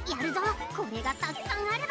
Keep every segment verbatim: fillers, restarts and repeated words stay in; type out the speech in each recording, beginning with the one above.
やるぞ。これがたくさんあれば。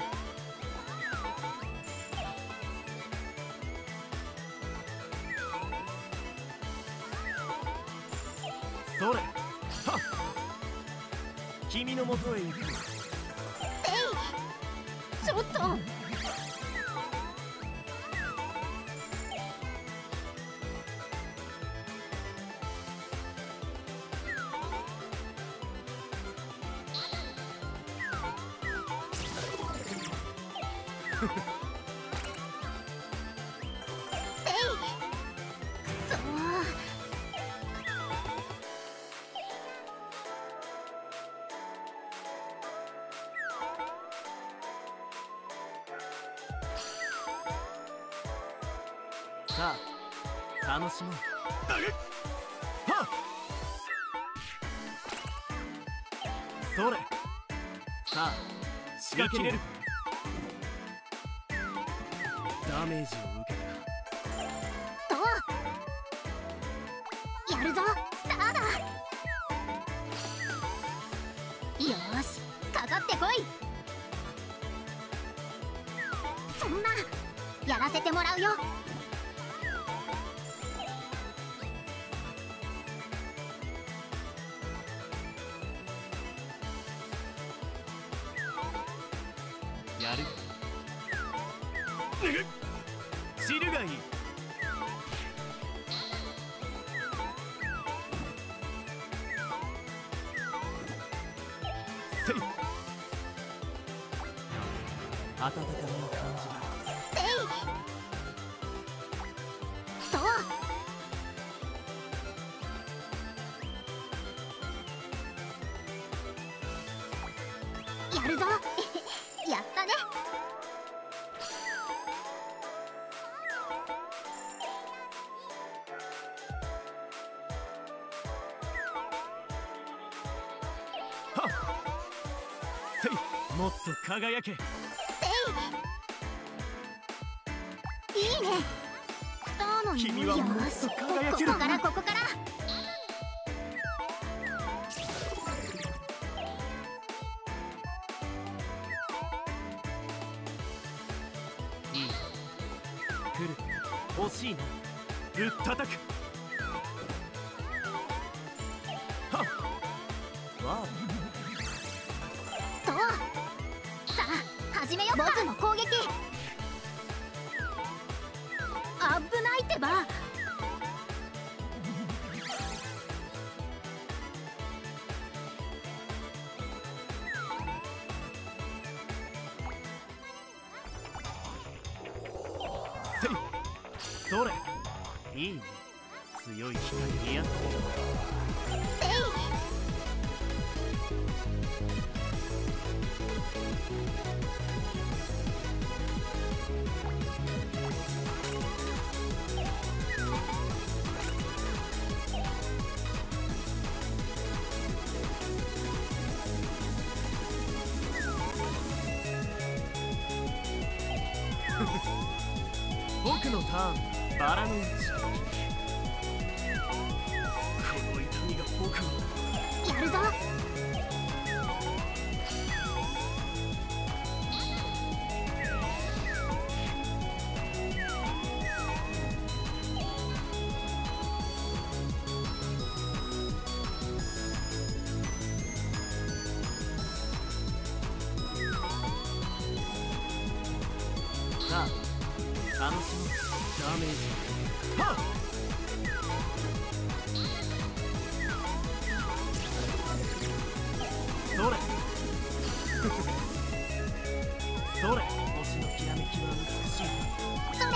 それはっ、君のもとへ行く。 えい、ちょっと。 さあ楽しもう。はっ、それ。さあ仕掛けれる。ダメージを受けとやるぞ。スターだ。よーし、かかってこい。そんなやらせてもらうよ。 やる。知るがいい。せい。温かみを感じる。 えいとやるぞ。やったね。 はっ、せい。もっと輝け。 いいね。スターのに君はもっと輝ける。 ここからここから。 いい。来る。欲しいな。ぶったたく。はっ、わあ。 とさあ始めよっか。僕の攻撃。危ないってば。 せい。それ。いいね。強い光に癒される。僕のターン、バラの打ち。この痛みが僕を。 やるぞ。 さあ楽しもう。ダメージ。はっ、それ。それ。星のきらめきは美しい。 それ。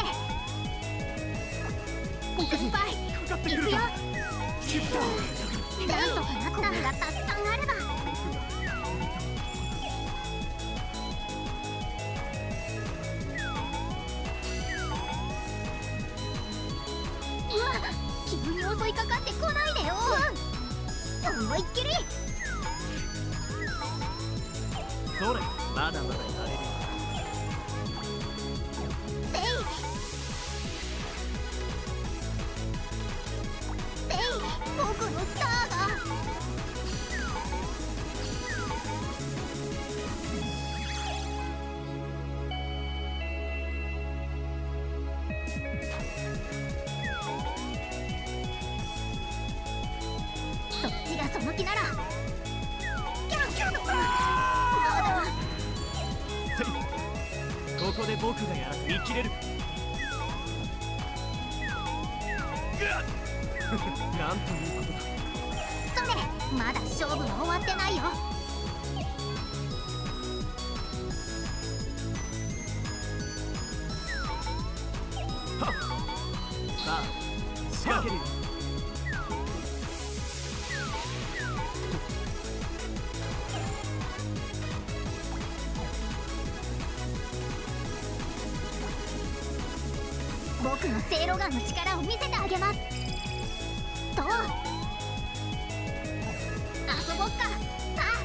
先輩かかってくる行くよ。 か。切った。 なんとかなった。これがたくさんあれば。うわ、急に襲いかかってこないでよ。思いっきり。 それ。まだまだやれる。 えいえい、僕のスターが。 だその気なら。キャッキャッまだ。 せい、ここで僕がやらせ見切れる。なんということだ。 それ、まだ勝負は終わってないよ。 はっ、さあ仕掛けるよ。 僕のせいろガンの力を見せてあげます。と遊ぼっか。あ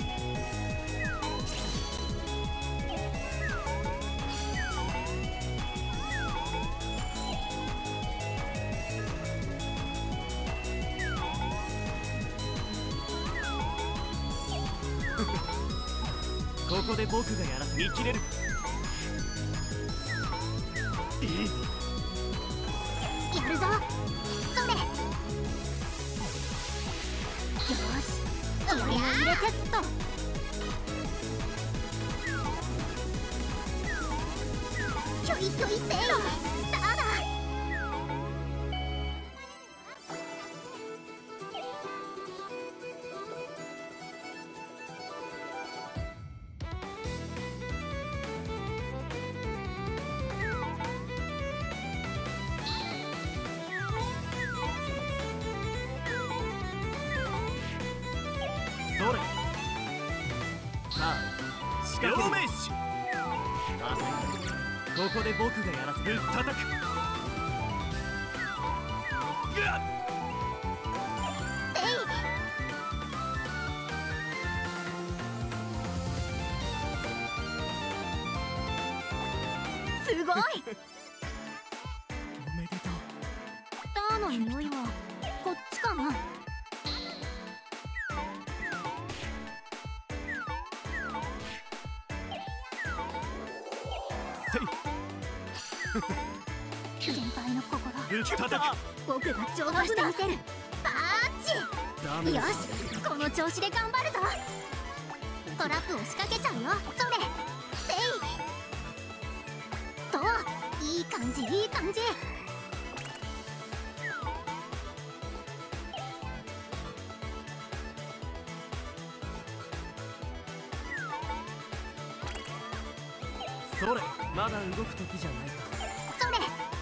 ここで僕がやらせ見切れる。いいぞ。 やるぞ。それ。よし、気合いを入れてっと。ひょいひょいってスターだ。 それ。さあ仕掛ける。両名手。あせん。ここで僕がやらせぶったたく。ぐっ。 えい。すごい。 おめでとう。 スターの匂いはこっちかな。先輩の心、 ぶったたく。 僕が浄化してみせる。パーチ。よし、この調子で頑張るぞ。トラップを仕掛けちゃうよ。それ。せい。と、いい感じいい感じ。 それ、まだ動く時じゃないか。 それ。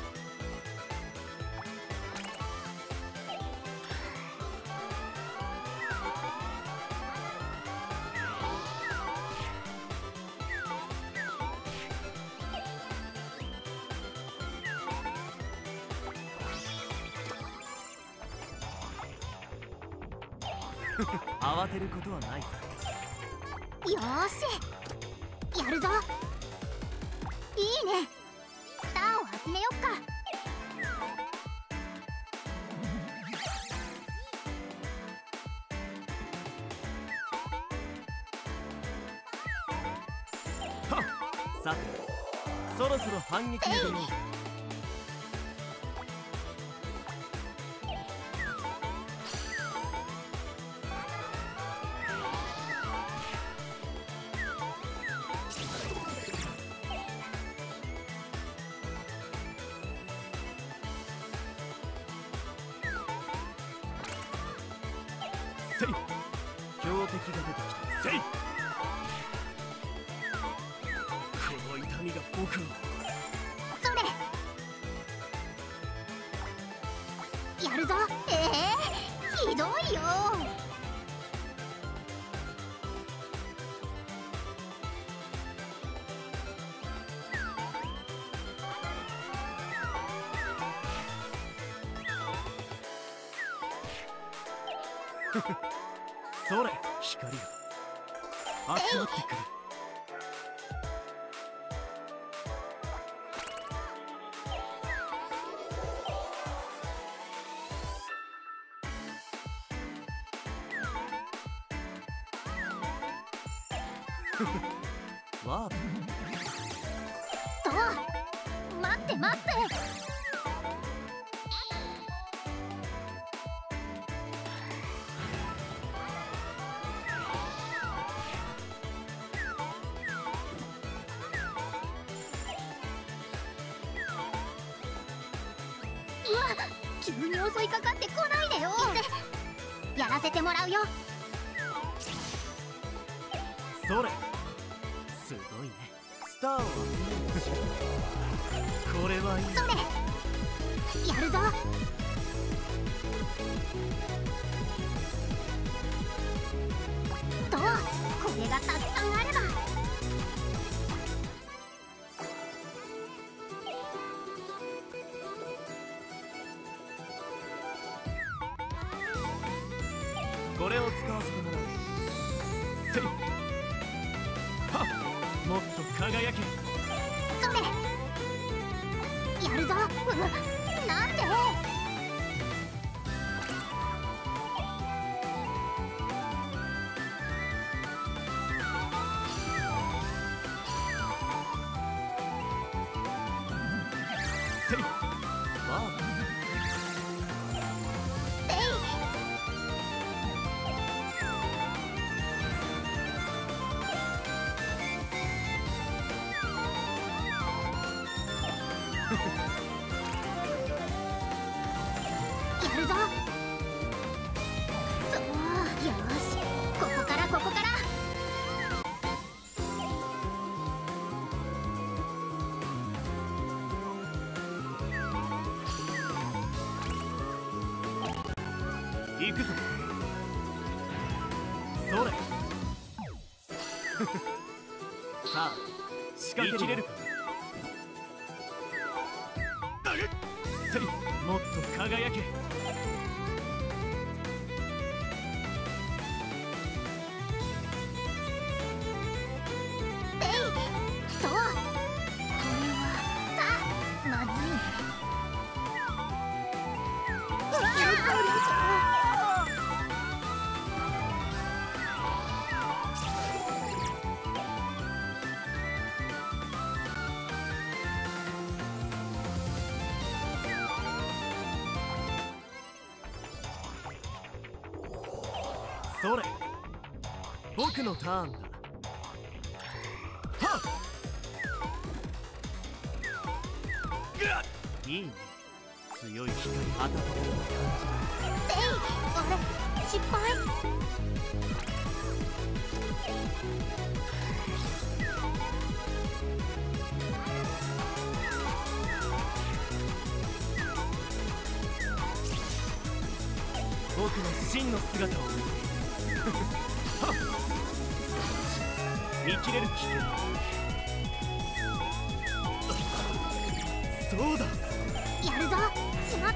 慌てることはないさ。 よーし、やるぞ。いいね。スターを集めよっか。 はっ、さてそろそろ反撃に出よう。せい、標的が出てきた。せい、この痛みが僕を。 それ。やるぞ。ええー、ひどいよ。 それ、光が集まってくる。ワープ。 と、待って待って。 うわ、急に襲いかかってこないでよ。やらせてもらうよ。 それ、すごいね。スターを集める。これはいい。 それ、やるぞ。と、これがたくさんあれば。 これを使わせてもらう。せいはっ、もっと輝け。 それ、やるぞ。うわ、なんで。 せいワープ。 やるぞ。そう、よし、ここからここから。 行くぞ。それさあ、仕掛け切れるか。せい、もっと輝け。 えいと、これはたまずいね。うわー、 それ、僕のターンだ。はっ、いいね。強い光当たってる感えい、あれ、失敗。 僕の真の姿を見せる。はっ、見切れる危険。そうだ。 やるぞ。しまった。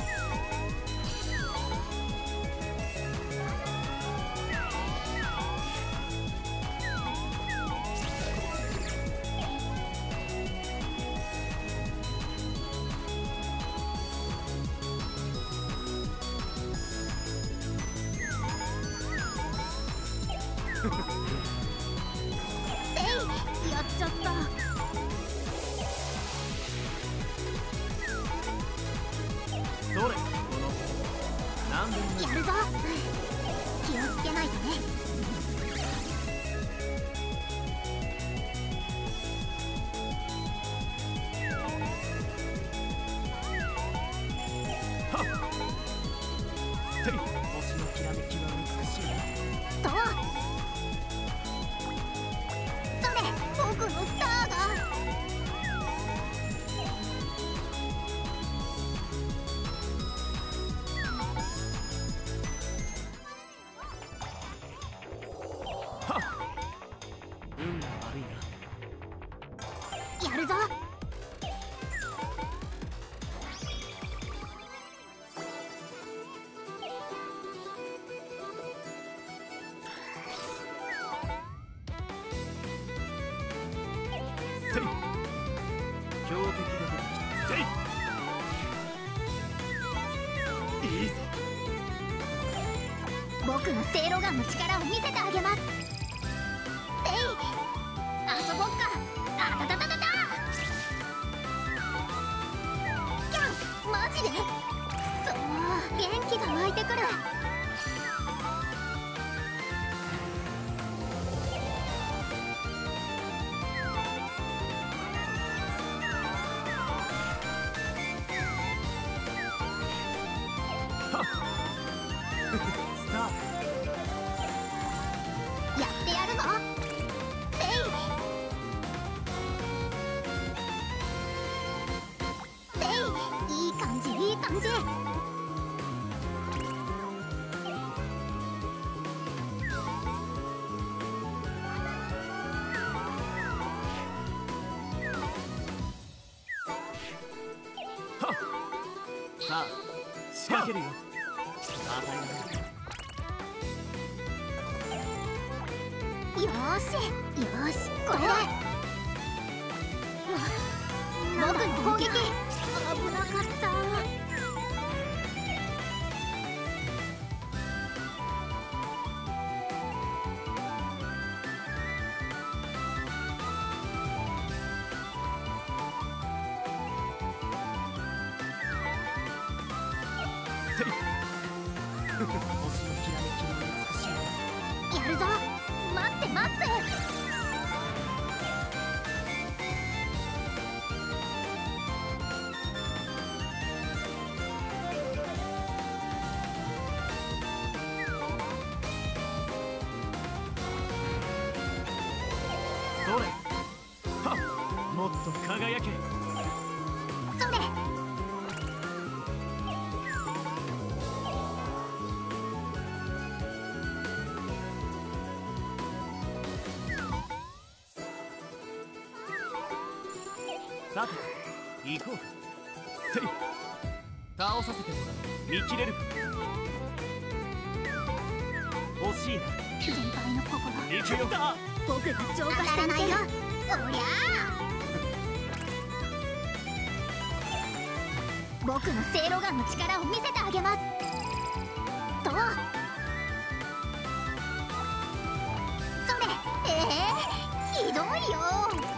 えい、やっちゃった。 それ、この何でもない。 やるぞ。気をつけないとね。 はっ、せい、星のきらめきは美しい。 と、それ、僕のスターが。 はっ、運が悪いな。 やるぞ。 せい、強敵が出てきた。せい、いいぞ。 僕のセイロガンの力を見せてあげます。えい、遊ぼっか。あたたたたた。キャン、マジで。そう、元気が湧いてくる。 さあ仕掛けるよ。当たり前。 よーしよーし、これだ。僕の攻撃危なかった。 星のきらめきも美しい。 やるぞ、待って待って。 それはっ、もっと輝け。 それさて行こうか。せい、倒させてもらう。見切れるか。欲しいな。 先輩の心、 行くよ。 僕が浄化してみせる。おりゃー、僕のせいろガンの力を見せてあげます。とそれ、えー、ひどいよ。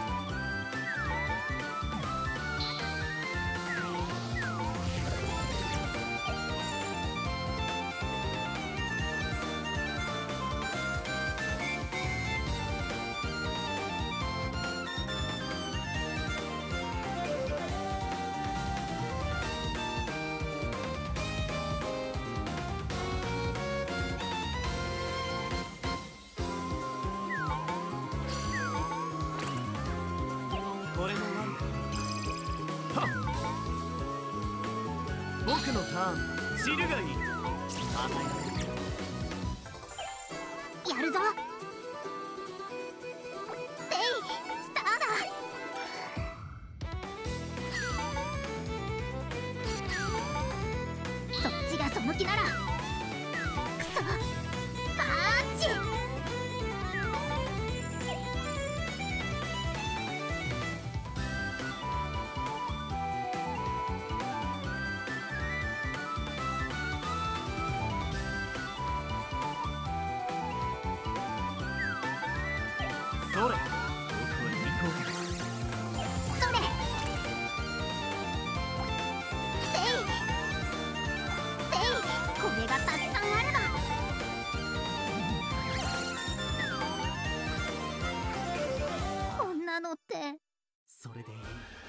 これも悪くはっ。僕のターン、知るがいい。与えやるぞ。レイスターだ。そっちがその気なら。クソパーチ。 それ、僕は行こうか。 それレイレイ、これがたくさんあれば。こんなのって。 それでいい。